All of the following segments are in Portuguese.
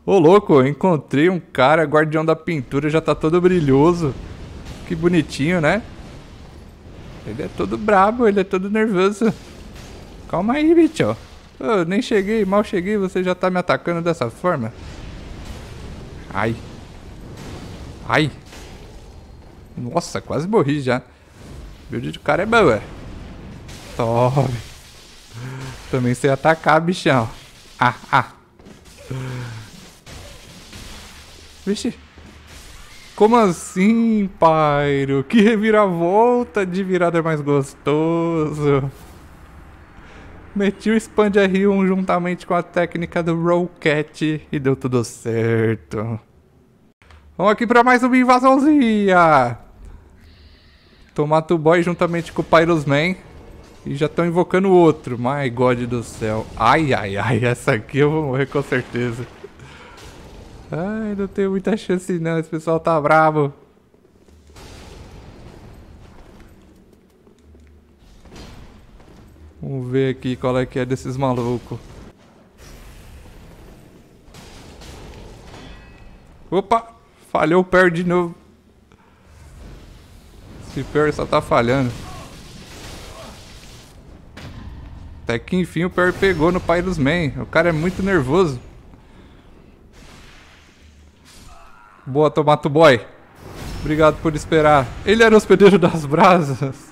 Ô louco, eu encontrei um cara, guardião da pintura, já tá todo brilhoso. Que bonitinho, né? Ele é todo brabo, ele é todo nervoso. Calma aí, bicho. Eu nem cheguei, mal cheguei, você já tá me atacando dessa forma? Ai. Ai. Nossa, quase morri já. Build do cara é boa. Tome. Também sei atacar, bichão. Ah. Vixe. Como assim, Pyro? Que reviravolta de virada mais gostoso. Meti o Expand R1 juntamente com a técnica do Roll Cat e deu tudo certo. Vamos aqui pra mais uma invasãozinha. Tomato Boy juntamente com o Pyrosman. E já estão invocando o outro. My God do céu. Ai. Essa aqui eu vou morrer com certeza. Ai, não tenho muita chance não. Esse pessoal tá bravo. Vamos ver aqui qual é que é desses malucos. Opa! Falhou o parry de novo. Esse parry só tá falhando. Até que enfim o parry pegou no Pyrosman. O cara é muito nervoso. Boa, Tomato Boy. Obrigado por esperar. Ele era o hospedeiro das brasas.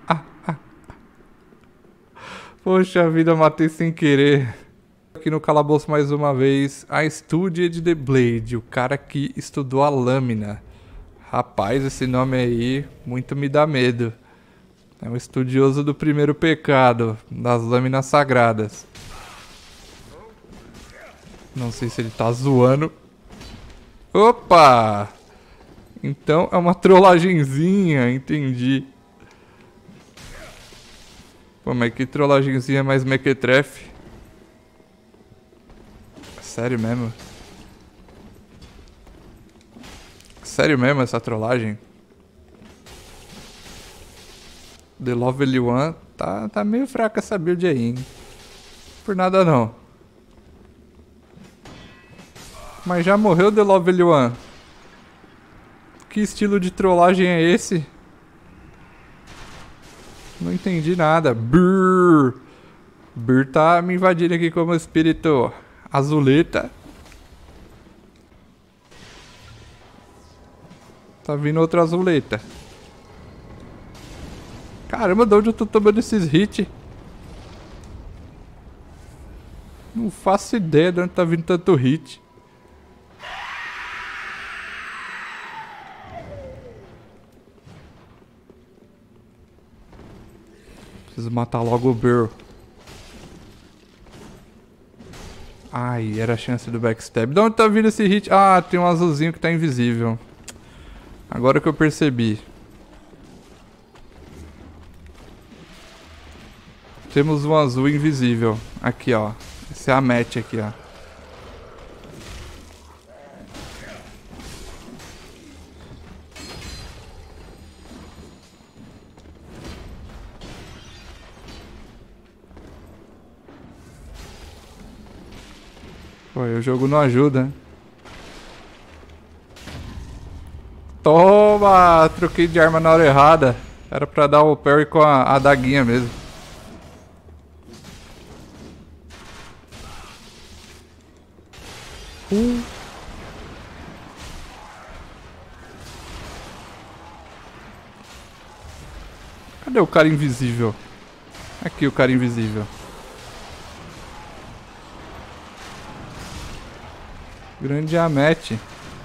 Poxa vida, matei sem querer. Aqui no calabouço mais uma vez. A Studied the Blade. O cara que estudou a lâmina. Rapaz, esse nome aí muito me dá medo. É um estudioso do primeiro pecado, das lâminas sagradas. Não sei se ele tá zoando. Opa! Então é uma trollagenzinha, entendi. Pô, mas que trollagenzinha mais mequetrefe. Sério mesmo? Sério mesmo essa trollagem? The Lovely One tá meio fraca essa build aí, hein? Por nada não. Mas já morreu The Lovely One. Que estilo de trollagem é esse? Não entendi nada. Brrr. Brrr tá me invadindo aqui como espírito azuleta. Tá vindo outra azuleta. Caramba, de onde eu tô tomando esses hits? Não faço ideia de onde tá vindo tanto hit. Preciso matar logo o Burr. Ai, era a chance do backstab. De onde tá vindo esse hit? Ah, tem um azulzinho que tá invisível. Agora que eu percebi. Temos um azul invisível. Aqui, ó. Essa é a match aqui, ó. Pô, o jogo não ajuda. Toma! Troquei de arma na hora errada. Era pra dar o parry com a adaguinha mesmo. Cadê o cara invisível? Aqui o cara invisível. Grande Amete.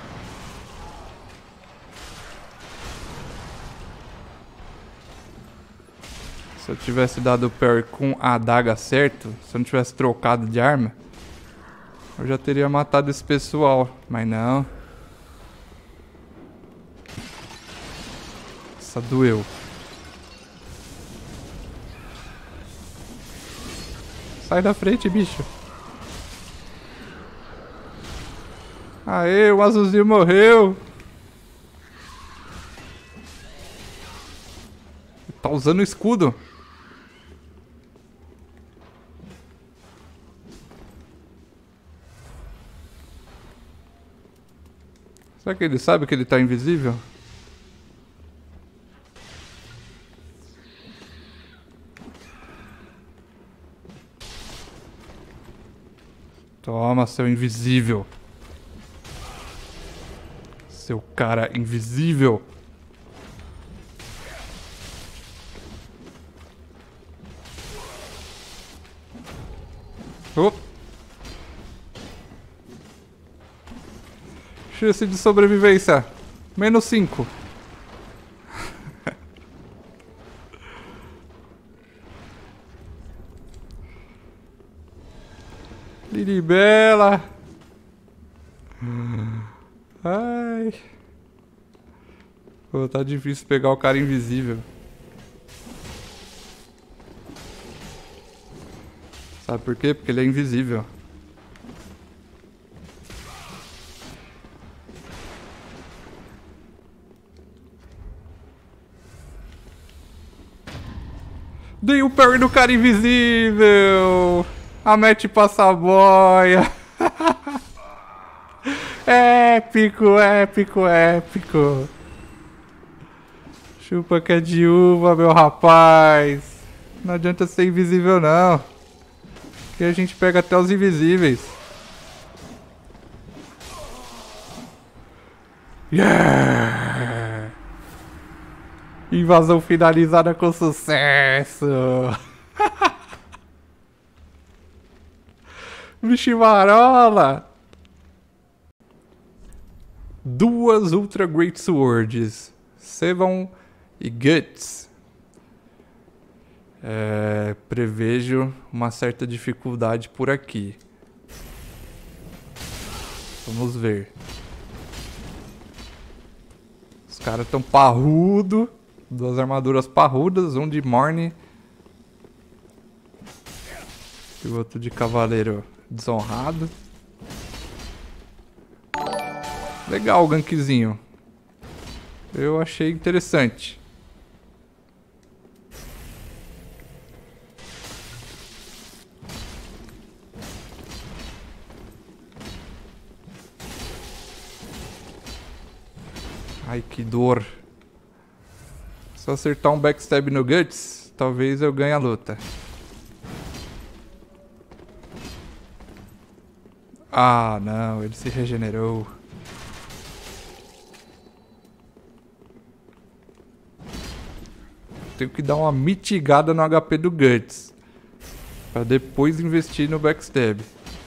Se eu tivesse dado o parry com a adaga certo, se eu não tivesse trocado de arma, eu já teria matado esse pessoal, mas não. Essa doeu. Sai da frente, bicho. Aê, o azulzinho morreu. Tá usando o escudo. Será que ele sabe que ele tá invisível? Toma, seu invisível. Seu cara invisível. Oh. Chance de sobrevivência. -5. Liribela. Ai. Pô, tá difícil pegar o cara invisível. Sabe por quê? Porque ele é invisível. Dei o parry no cara invisível. A Matt passa a boia. Épico, épico, épico. Chupa que é de uva, meu rapaz. Não adianta ser invisível, não. Que a gente pega até os invisíveis. Yeah! Invasão finalizada com sucesso. Viximarola. 2 Ultra Great Swords. Sevon e Guts. Prevejo uma certa dificuldade por aqui. Vamos ver. Os caras tão parrudo. 2 armaduras parrudas, um de Morne e o outro de cavaleiro desonrado. Legal o gankzinho. Eu achei interessante. Ai, que dor. Se eu acertar um backstab no Guts, talvez eu ganhe a luta. Ah, não, ele se regenerou. Tenho que dar uma mitigada no HP do Guts, pra depois investir no backstab.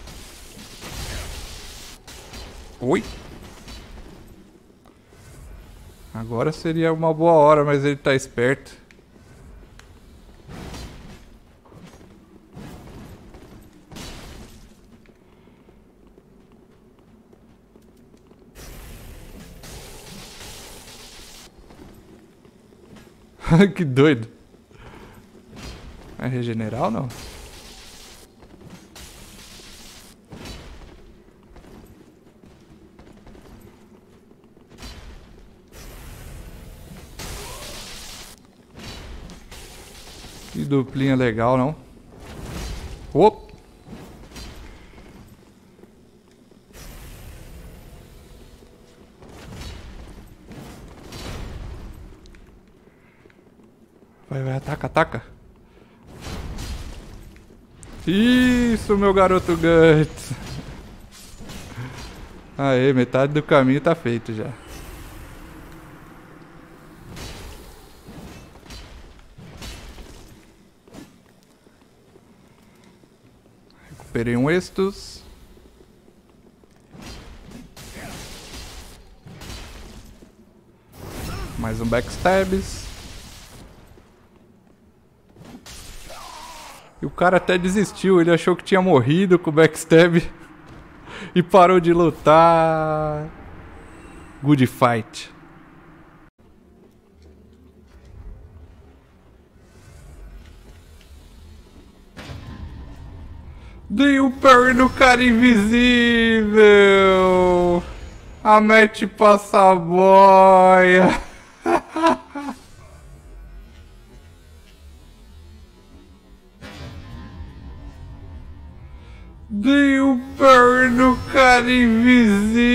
Oi? Agora seria uma boa hora, mas ele tá esperto. Que doido. Vai regenerar ou não? Que duplinha legal, não? Op! Vai, vai, ataca, ataca. Isso, meu garoto Guts. Aê, metade do caminho tá feito já. Recuperei um Estus. Mais um backstabs. E o cara até desistiu, ele achou que tinha morrido com o backstab e parou de lutar. Good fight. Dei um parry no cara invisível. A Matt passa a boia. Dei um parry no cara invisível.